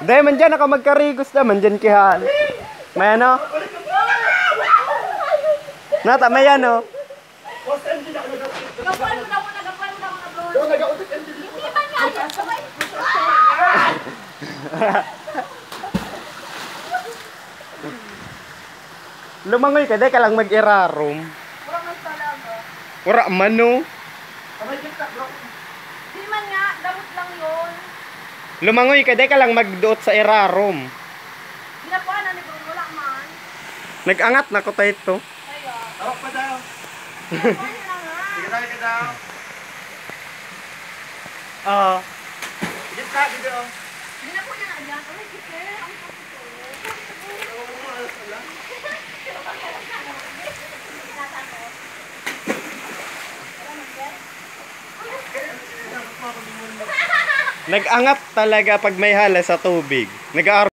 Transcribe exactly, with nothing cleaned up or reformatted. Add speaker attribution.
Speaker 1: Dahil man dyan, naka magkarigos na, man dyan kihan. May ano? Nata, may ano?
Speaker 2: Gapuan mo na muna, gapuan mo na muna, bro. Hindi man nga, sabay.
Speaker 1: Lumangoy ka, dahil ka lang mag-irarom.
Speaker 2: Wala man talaga.
Speaker 1: Wala man, no?
Speaker 2: Hindi man nga, damot lang yun.
Speaker 1: Lumangoy ka, dahil ka lang magduot sa irarom.
Speaker 2: Ginapuan na ni bro, wala man.
Speaker 1: Nag-angat na ko tayo ito.
Speaker 2: Kaya.
Speaker 3: Tawag pa daw.
Speaker 2: Gapuan nyo na nga.
Speaker 3: Sige tayo ka daw.
Speaker 1: Oo.
Speaker 3: Sige ka, sige daw.
Speaker 2: Ginapuan niya na dyan. Ay, sige. Ang
Speaker 1: Nag-angat talaga pag may hala sa tubig. Nag